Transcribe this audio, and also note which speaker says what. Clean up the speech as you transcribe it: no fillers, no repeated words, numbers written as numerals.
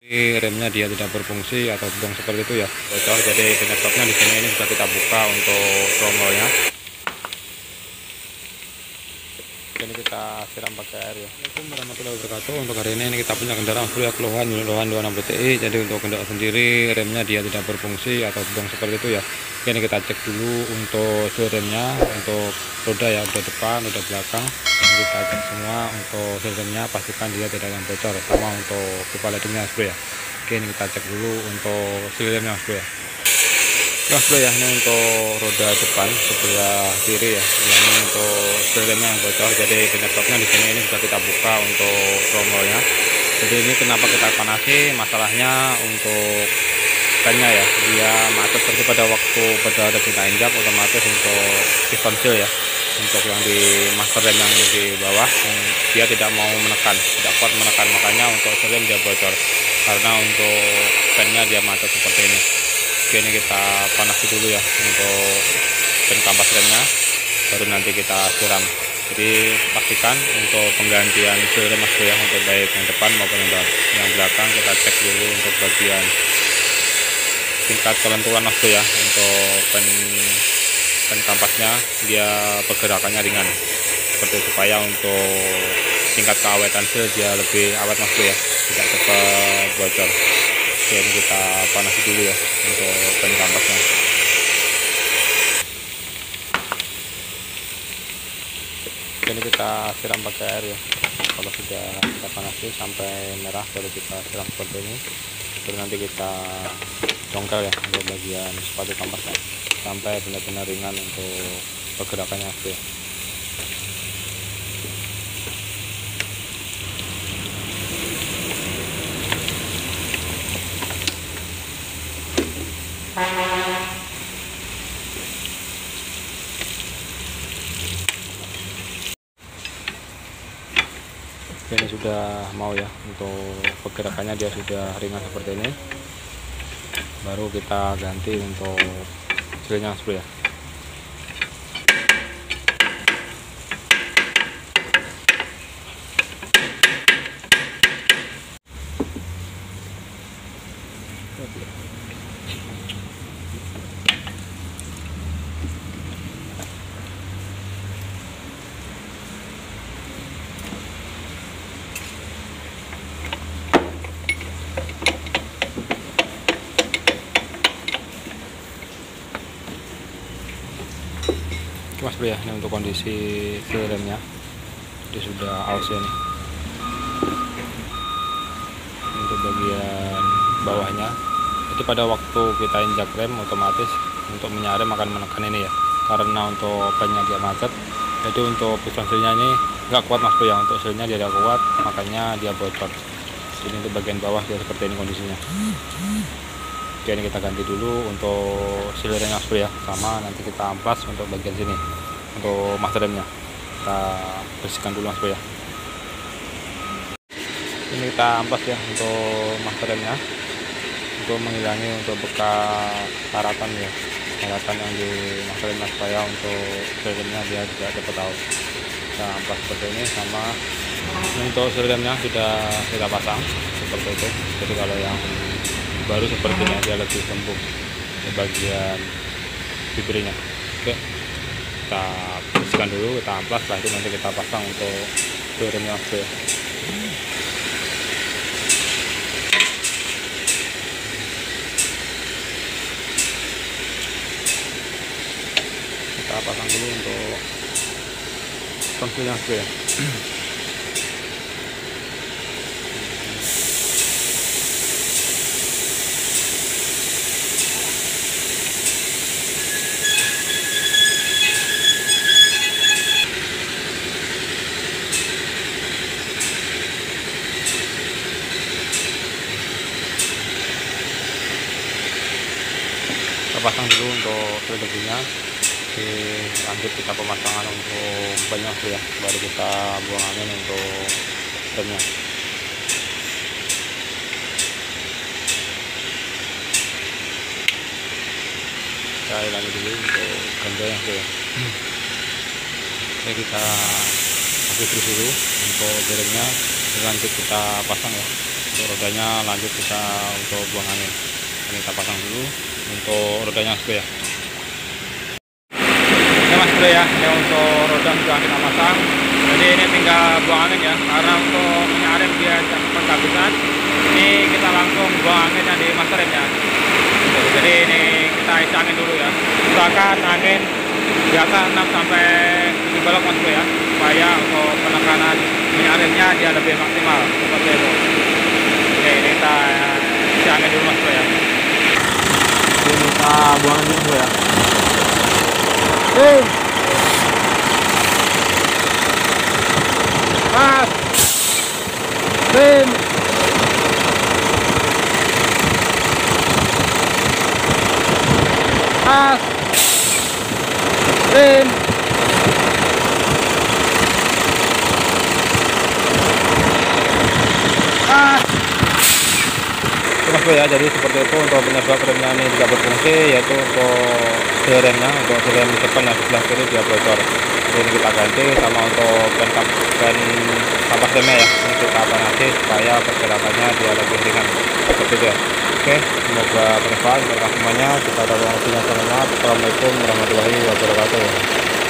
Speaker 1: Remnya dia tidak berfungsi atau sedang seperti itu ya, bocor. Jadi penyebabnya di sini ini sudah kita buka untuk tromolnya. Ini kita siram pakai air ya. Assalamualaikum warahmatullahi wabarakatuh. Untuk hari ini kita punya kendaraan Vario keluhan unit 26 TI. Jadi untuk kendaraan sendiri remnya dia tidak berfungsi atau sedang seperti itu ya. Ini kita cek dulu untuk remnya, untuk roda ya, roda depan, roda belakang. Ini kita cek semua untuk remnya, pastikan dia tidak yang bocor, sama untuk pipa ledingnya bro ya. Oke, ini kita cek dulu untuk remnya bro ya. Bro ya, ini untuk roda depan sebelah kiri ya. Ini untuk remnya yang bocor. Jadi penyebabnya di sini ini sudah kita buka untuk tromolnya. Jadi ini kenapa kita panasi, masalahnya untuk bannya ya, dia macet seperti pada waktu ada kita injak, otomatis untuk piston seal ya, untuk yang di master rem yang di bawah, yang dia tidak mau menekan, tidak kuat menekan, makanya untuk rem dia bocor karena untuk bannya dia macet seperti ini. Oke, ini kita panasi dulu ya untuk ban kampas remnya, baru nanti kita siram. Jadi pastikan untuk penggantian seal rem mas ya, untuk baik yang depan maupun yang belakang kita cek dulu untuk bagian tingkat kelenturan mas ya, untuk ban kampasnya dia pergerakannya ringan, seperti supaya untuk tingkat keawetan seal dia lebih awet mas ya, tidak cepat bocor. Oke, ini kita panasi dulu ya untuk ban kampasnya. Oke, ini kita siram pakai air ya. Kalau sudah kita panasi sampai merah baru kita siram seperti ini, baru nanti kita congkel ya untuk bagian sepatu kampasnya sampai benar-benar ringan untuk pergerakannya ya. Ini sudah mau ya, untuk pergerakannya dia sudah ringan seperti ini, baru kita ganti untuk sealnya ya. Mas bro ya, ini untuk kondisi seal remnya dia sudah aus ya nih. Untuk bagian bawahnya, jadi pada waktu kita injak rem otomatis untuk menyarem akan menekan ini ya, karena untuk bannya dia macet. Jadi untuk piston sealnya ini nggak kuat mas bro ya, untuk sealnya dia tidak kuat, makanya dia bocor. Jadi untuk bagian bawah dia seperti ini kondisinya. Oke, ini kita ganti dulu untuk seal remnya bro ya, sama nanti kita amplas untuk bagian sini untuk master remnya, kita bersihkan dulu mas bro ya. Ini kita amplas ya untuk master remnya, untuk menghilangi untuk bekas karatan ya, karatan yang di master remnya, supaya untuk seal remnya dia tidak cepat out. Kita amplas seperti ini, sama untuk seal remnya sudah kita pasang seperti itu. Jadi kalau yang baru sepertinya dia lebih gembung di bagian bibirnya. Oke, kita bersihkan dulu, kita amplas, setelah itu nanti kita pasang untuk seal remnya ya. Kita pasang dulu untuk tonsilnya ya. Kita pasang dulu untuk seal, lanjut kita pemasangan untuk banyak ya, baru kita buang angin untuk remnya. Kita ulangi dulu untuk ganjanya ya. Oke, kita kasih terus dulu untuk remnya, lanjut kita pasang ya. Untuk rodanya lanjut kita untuk buang angin. Ini kita pasang dulu untuk rodanya bro ya. Oke mas bro ya, ini untuk roda sudah kita pasang. Jadi ini tinggal buang angin ya, karena untuk minyak rem dia cepat kehabisan. Ini kita langsung buang anginnya di master remnya. Jadi ini kita isi angin dulu ya. Usahakan angin di atas 6 sampai 7 balok mas bro ya, supaya untuk penekanan minyak remnya dia lebih maksimal seperti itu. Oke, ini kita isi angin dulu mas bro ya. Ini kita buang angin dulu ya. Mas, Rim, Mas, Rim. Mas bro ya, jadi seperti itu untuk penyebab remnya ini tidak berfungsi, yaitu untuk remnya, untuk rem depan yang sebelah kiri dia bocor. Ini kita ganti, sama untuk ban kapas remnya ya, ini kita panasi supaya pergerakannya dia lebih ringan seperti itu ya. Oke, semoga bermanfaat untuk semuanya. Kita ada waktunya. Assalamualaikum warahmatullahi wabarakatuh.